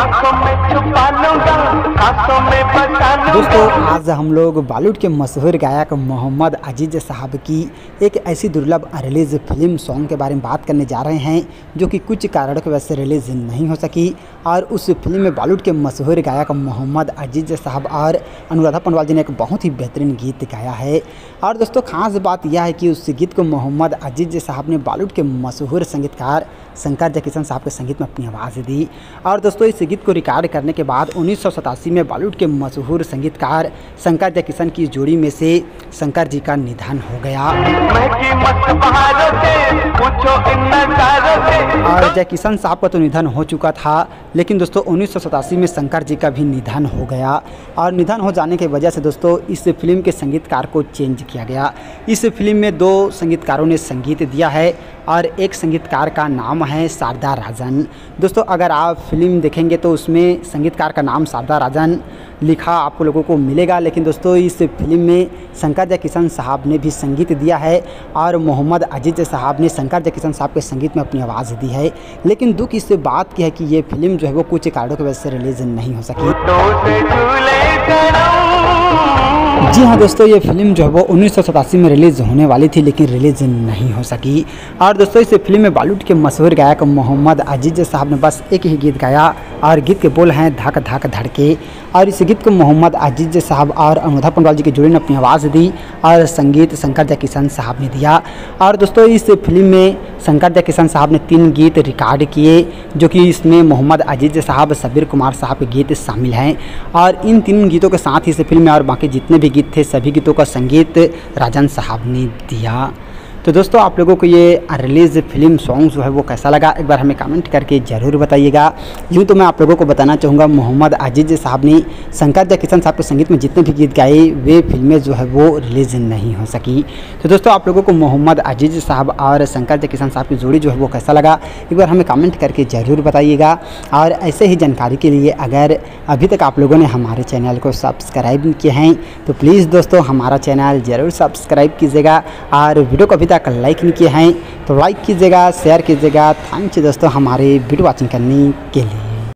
दोस्तों आज हम लोग बॉलीवुड के मशहूर गायक मोहम्मद अजीज साहब की एक ऐसी दुर्लभ रिलीज फिल्म सॉन्ग के बारे में बात करने जा रहे हैं जो कि कुछ कारणों की वजह से रिलीज नहीं हो सकी। और उस फिल्म में बॉलीवुड के मशहूर गायक मोहम्मद अजीज साहब और अनुराधा पौडवाल जी ने एक बहुत ही बेहतरीन गीत गाया है। और दोस्तों खास बात यह है कि उस गीत को मोहम्मद अजीज साहब ने बॉलीवुड के मशहूर संगीतकार शंकर जयकिशन साहब के संगीत में अपनी आवाज़ दी। और दोस्तों इस गीत को रिकॉर्ड करने के बाद 1987 में बॉलीवुड के मशहूर संगीतकार शंकर जयकिशन की जोड़ी में से शंकर जी का निधन हो गया। और जयकिशन साहब का तो निधन हो चुका था, लेकिन दोस्तों 1987 में शंकर जी का भी निधन हो गया। और निधन हो जाने की वजह से दोस्तों इस फिल्म के संगीतकार को चेंज किया गया। इस फिल्म में 2 संगीतकारों ने संगीत दिया है और एक संगीतकार का नाम है शारदा राजन। दोस्तों अगर आप फिल्म देखेंगे तो उसमें संगीतकार का नाम शारदा राजन लिखा आप लोगों को मिलेगा, लेकिन दोस्तों इस फिल्म में शंकर जयकिशन साहब ने भी संगीत दिया है और मोहम्मद अजीज साहब ने शंकर जयकिशन साहब के संगीत में अपनी आवाज़ दी है। लेकिन दुख इस बात की है कि ये फिल्म जो है वो कुछ कारणों की वजह से रिलीज नहीं हो सकी। जी हाँ दोस्तों, ये फिल्म जो है वो 1987 में रिलीज़ होने वाली थी लेकिन रिलीज़ नहीं हो सकी। और दोस्तों इस फिल्म में बॉलीवुड के मशहूर गायक मोहम्मद अजीज साहब ने बस एक ही गीत गाया और गीत के बोल हैं धक धक धड़के। और इस गीत को मोहम्मद अजीज साहब और अनुराधा पौडवाल जी की जोड़ी ने अपनी आवाज़ दी और संगीत शंकर जयकिशन साहब ने दिया। और दोस्तों इस फिल्म में शंकर जयकिशन साहब ने 3 गीत रिकॉर्ड किए, जो कि इसमें मोहम्मद अजीज साहब, सबीर कुमार साहब के गीत शामिल हैं। और इन 3 गीतों के साथ ही इस फिल्म में और बाकी जितने भी गीत थे सभी गीतों का संगीत राजन साहब ने दिया। तो दोस्तों आप लोगों को ये रिलीज़ फिल्म सॉन्ग जो है वो कैसा लगा एक बार हमें कमेंट करके ज़रूर बताइएगा। यूँ तो मैं आप लोगों को बताना चाहूँगा मोहम्मद अजीज साहब ने शंकर जयकिशन साहब के संगीत में जितने भी गीत गाए वे फिल्में जो है वो रिलीज़ नहीं हो सकी। तो दोस्तों आप लोगों को मोहम्मद अजीज साहब और शंकर जयकिशन साहब की जोड़ी जो है वो कैसा लगा एक बार हमें कमेंट करके ज़रूर बताइएगा। और ऐसे ही जानकारी के लिए अगर अभी तक आप लोगों ने हमारे चैनल को सब्सक्राइब किए हैं तो प्लीज़ दोस्तों हमारा चैनल ज़रूर सब्सक्राइब कीजिएगा। और वीडियो को अभी तक लाइक नहीं किए हैं तो लाइक कीजिएगा, शेयर कीजिएगा। थैंक यू दोस्तों हमारे वीडियो वॉचिंग करने के लिए।